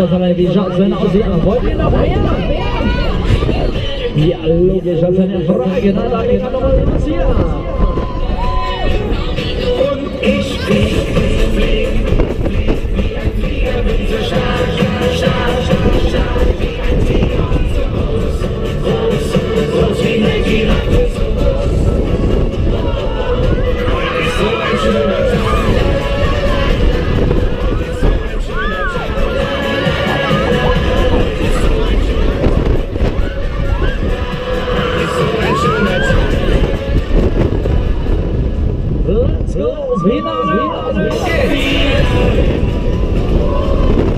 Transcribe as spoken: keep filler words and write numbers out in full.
das aber, wie schaut es denn aus? Ja, wollt ihr noch mehr? Ja, logisch, das ist eine Frage. Na, da geht noch mal los hier. Und ich flieg, flieg, flieg, wie ein Flieger, bin so stark, stark, stark, stark, wie ein Flieger und so groß, groß, groß wie eine Giraffe, so groß. Heute ist so ein schöner Tag. Heute ist so ein schöner Tag. Heute ist so ein schöner Tag. Heute ist so ein schöner Tag. Let's go, wieder, wieder, wieder.